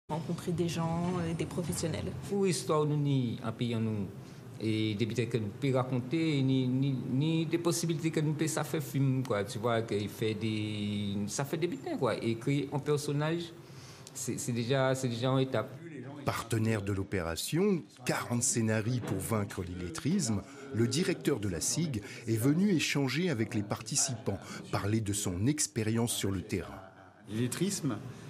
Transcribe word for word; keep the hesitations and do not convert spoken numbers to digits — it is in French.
Rencontrer des gens, des professionnels. Pour l'histoire, nous, ni un pays, nous, et des bêtises que nous pouvons raconter, ni, ni, ni des possibilités que nous pouvons ça fait film, quoi. Tu vois, qu'il fait des, ça fait des bêtises, quoi. Et créer un personnage, c'est, c'est déjà, c'est déjà une étape. Partenaire de l'opération, quarante scénarios pour vaincre l'illettrisme, le directeur de la S I G est venu échanger avec les participants, parler de son expérience sur le terrain. L'illettrisme,